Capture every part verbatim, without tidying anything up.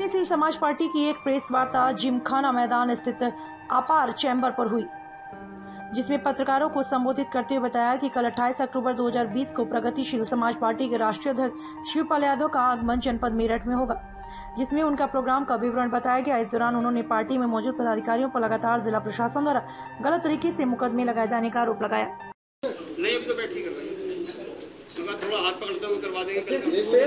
प्रगतिशील समाज पार्टी की एक प्रेस वार्ता जिमखाना मैदान स्थित अपार चैम्बर पर हुई, जिसमें पत्रकारों को संबोधित करते हुए बताया कि कल अट्ठाईस अक्टूबर दो हज़ार बीस को प्रगतिशील समाज पार्टी के राष्ट्रीय अध्यक्ष शिवपाल यादव का आगमन जनपद मेरठ में होगा, जिसमें उनका प्रोग्राम का विवरण बताया गया। इस दौरान उन्होंने पार्टी में मौजूद पदाधिकारियों पर लगातार जिला प्रशासन द्वारा गलत तरीके से मुकदमे लगाए जाने का आरोप लगाया। नहीं, अब तो बैठी कर रही है, थोड़ा हाथ पकड़ते हुए करवा देंगे।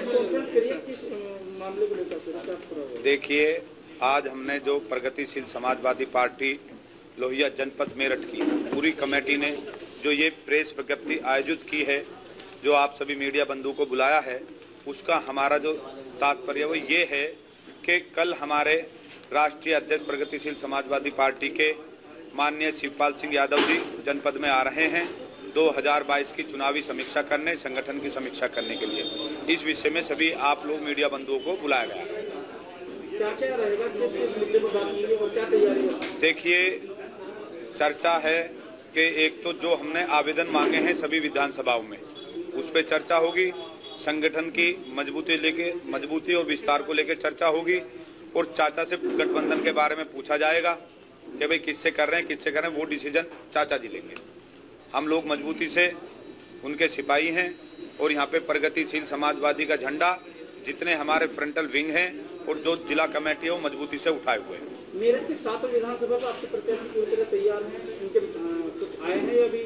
देखिए, आज हमने जो प्रगतिशील समाजवादी पार्टी लोहिया जनपद मेरठ की पूरी कमेटी ने जो ये प्रेस विज्ञप्ति आयोजित की है, जो आप सभी मीडिया बंधु को बुलाया है, उसका हमारा जो तात्पर्य वो ये है कि कल हमारे राष्ट्रीय अध्यक्ष प्रगतिशील समाजवादी पार्टी के माननीय शिवपाल सिंह यादव जी जनपद में आ रहे हैं दो हज़ार बाईस की चुनावी समीक्षा करने, संगठन की समीक्षा करने के लिए। इस विषय में सभी आप लोग मीडिया बंधुओं को बुलाया गया है। क्या क्या रहेगा, किस मुद्दे पर बात होगी और क्या तैयारी है? देखिए, चर्चा है कि एक तो जो हमने आवेदन मांगे हैं सभी विधानसभाओं में, उस पर चर्चा होगी। संगठन की मजबूती लेके मजबूती और विस्तार को लेकर चर्चा होगी और चाचा से गठबंधन के बारे में पूछा जाएगा कि भाई किससे कर रहे हैं किससे कर रहे हैं, वो डिसीजन चाचा जी लेंगे। हम लोग मजबूती से उनके सिपाही हैं और यहाँ पे प्रगतिशील समाजवादी का झंडा जितने हमारे फ्रंटल विंग हैं और जो जिला कमेटी है वो मजबूती से उठाए हुए हैं। मेरठ की सात विधानसभा पर आपके प्रत्याशी पूरी तरह तैयार हैं, उनके कुछ आए हैं अभी?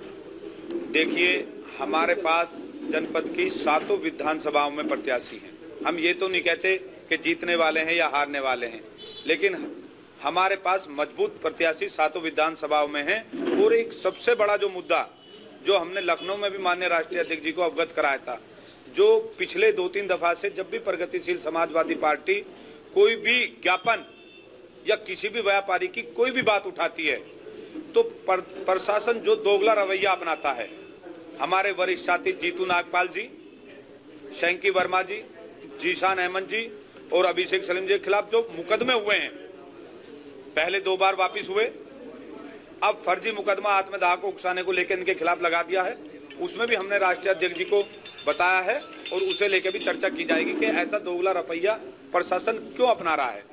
देखिए, हमारे पास जनपद की सातों विधानसभाओं में प्रत्याशी हैं। हम ये तो नहीं कहते कि जीतने वाले हैं या हारने वाले हैं, लेकिन हमारे पास मजबूत प्रत्याशी सातों विधानसभाओं में हैं। और एक सबसे बड़ा जो मुद्दा जो हमने लखनऊ में भी माननीय राष्ट्रीय अध्यक्ष जी को अवगत कराया था, जो पिछले दो तीन दफा से जब भी प्रगतिशील समाजवादी पार्टी कोई भी ज्ञापन या किसी भी व्यापारी की कोई भी बात उठाती है तो पर, प्रशासन जो दोगला रवैया अपनाता है। हमारे वरिष्ठ साथी जीतू नागपाल जी, शैंकी वर्मा जी, जीशान अहमद जी और अभिषेक सलीम जी के खिलाफ जो मुकदमे हुए हैं, पहले दो बार वापिस हुए, अब फर्जी मुकदमा आत्मदाह को उकसाने को लेकर इनके खिलाफ लगा दिया है। उसमें भी हमने राष्ट्रीय अध्यक्ष जी को बताया है और उसे लेकर भी चर्चा की जाएगी कि ऐसा दोगला रवैया प्रशासन क्यों अपना रहा है।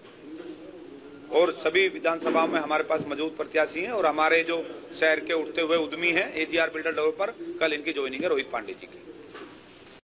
और सभी विधानसभाओं में हमारे पास मौजूद प्रत्याशी हैं और हमारे जो शहर के उठते हुए उद्यमी हैं एजीआर बिल्डर डेवलपर, कल इनकी ज्वाइनिंग है रोहित पांडे जी की।